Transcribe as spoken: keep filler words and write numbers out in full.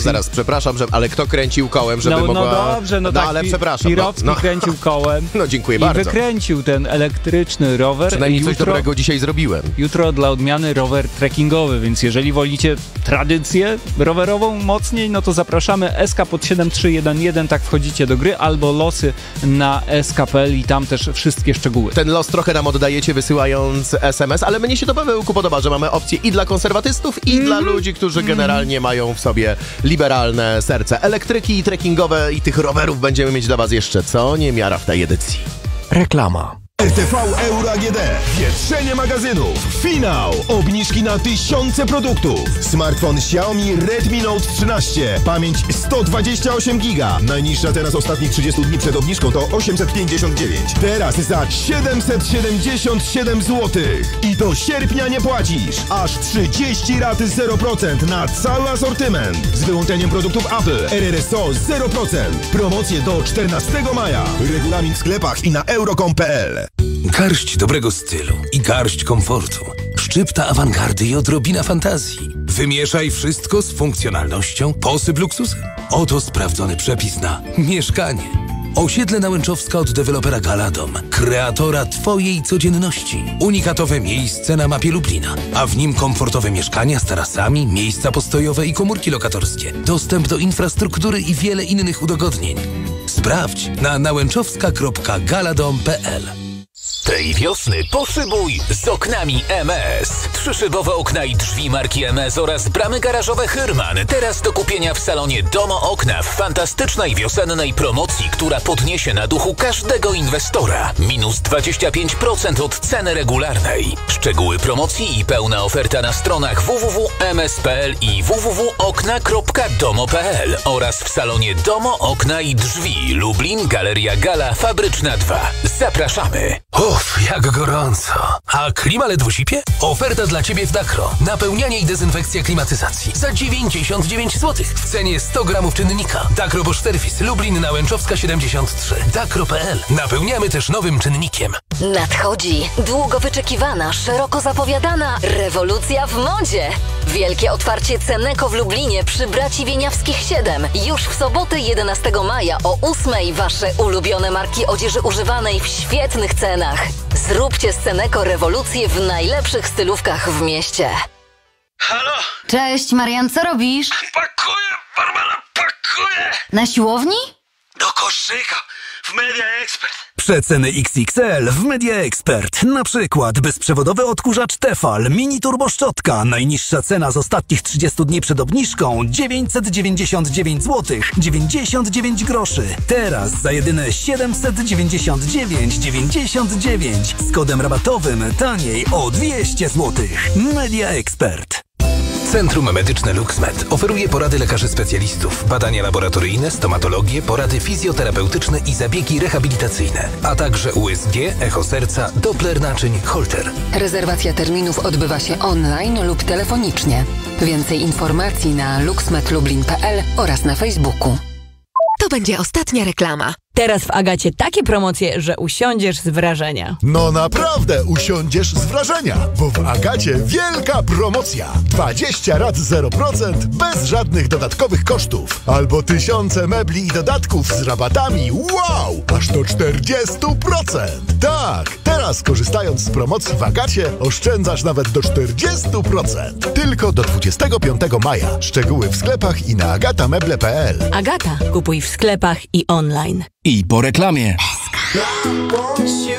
zaraz, przepraszam, że, ale kto kręcił kołem, żeby no, mogła... No dobrze, no, no tak, ale przepraszam. Pirowski no, no. kręcił kołem. No dziękuję i bardzo. I wykręcił ten elektryczny rower. Przynajmniej jutro, coś dobrego dzisiaj zrobiłem. Jutro dla odmiany rower trekkingowy, więc jeżeli wolicie tradycję rowerową mocniej, no to zapraszamy. S K pod siedem trzy jeden jeden, tak wchodzicie do gry, albo losy na s k kropka p l i tam też wszystkie szczegóły. Ten los trochę nam oddajecie, wysyłając S M S, ale mnie się to Pawełku podoba, że mamy opcję i dla konserwatystów, i mm. dla ludzi, którzy mm. generalnie mają w sobie liberalne serce. Elektryki trekkingowe i tych rowerów będziemy mieć dla was jeszcze co niemiara w tej edycji. Reklama. R T V Euro A G D. Wietrzenie magazynów. Finał. Obniżki na tysiące produktów. Smartfon Xiaomi Redmi Note trzynaście. Pamięć sto dwadzieścia osiem giga. Najniższa teraz ostatnich trzydziestu dni przed obniżką to osiemset pięćdziesiąt dziewięć. Teraz za siedemset siedemdziesiąt siedem złotych. I do sierpnia nie płacisz. Aż trzydzieści rat zero procent na cały asortyment. Z wyłączeniem produktów Apple. R R S O zero procent. Promocje do czternastego maja. Regulamin w sklepach i na euro kropka com kropka p l. Garść dobrego stylu i garść komfortu. Szczypta awangardy i odrobina fantazji. Wymieszaj wszystko z funkcjonalnością, posyp luksusem. Oto sprawdzony przepis na mieszkanie. Osiedle Nałęczowska od dewelopera Galadom, kreatora twojej codzienności. Unikatowe miejsce na mapie Lublina, a w nim komfortowe mieszkania z tarasami, miejsca postojowe i komórki lokatorskie. Dostęp do infrastruktury i wiele innych udogodnień. Sprawdź na nałęczowska kropka galadom kropka p l. Tej wiosny poszybuj z oknami M S. Trzyszybowe okna i drzwi marki M S oraz bramy garażowe Hyrman. Teraz do kupienia w salonie Domo Okna w fantastycznej wiosennej promocji, która podniesie na duchu każdego inwestora. Minus dwadzieścia pięć procent od ceny regularnej. Szczegóły promocji i pełna oferta na stronach w w w kropka m s kropka p l i w w w kropka okna kropka domo kropka p l oraz w salonie Domo Okna i Drzwi Lublin, Galeria Gala, Fabryczna dwa. Zapraszamy! Uff, jak gorąco. A klima ledwo sipie? Oferta dla ciebie w Dakro. Napełnianie i dezynfekcja klimatyzacji za dziewięćdziesiąt dziewięć złotych w cenie sto gramów czynnika. Dakro Bosch Service, Lublin, Nałęczowska siedemdziesiąt trzy. Dakro kropka p l. Napełniamy też nowym czynnikiem. Nadchodzi długo wyczekiwana, szeroko zapowiadana rewolucja w modzie. Wielkie otwarcie Ceneko w Lublinie przy Braci Wieniawskich siedem. Już w sobotę jedenastego maja o ósmej wasze ulubione marki odzieży używanej w świetnych cenach. Zróbcie z Ceneko rewolucję w najlepszych stylówkach w mieście. Halo? Cześć, Marian, co robisz? Pakuję, Barbara, pakuję! Na siłowni? Do koszyka, w Media Expert. Przeceny X X L w Media Expert. Na przykład bezprzewodowy odkurzacz Tefal Mini Turbo Szczotka. Najniższa cena z ostatnich trzydziestu dni przed obniżką dziewięćset dziewięćdziesiąt dziewięć złotych dziewięćdziesiąt dziewięć groszy. Teraz za jedyne siedemset dziewięćdziesiąt dziewięć dziewięćdziesiąt dziewięć z kodem rabatowym taniej o dwieście złotych. Media Expert. Centrum Medyczne LuxMed oferuje porady lekarzy specjalistów, badania laboratoryjne, stomatologię, porady fizjoterapeutyczne i zabiegi rehabilitacyjne, a także U S G, echo serca, Doppler naczyń, Holter. Rezerwacja terminów odbywa się online lub telefonicznie. Więcej informacji na luxmed lublin kropka p l oraz na Facebooku. To będzie ostatnia reklama. Teraz w Agacie takie promocje, że usiądziesz z wrażenia. No naprawdę usiądziesz z wrażenia, bo w Agacie wielka promocja. dwadzieścia rat zero procent bez żadnych dodatkowych kosztów. Albo tysiące mebli i dodatków z rabatami. Wow! Aż do czterdzieści procent. Tak! Teraz korzystając z promocji w Agacie oszczędzasz nawet do czterdzieści procent. Tylko do dwudziestego piątego maja. Szczegóły w sklepach i na agatameble kropka p l. Agata. Kupuj w sklepach i online. I po reklamie. S K.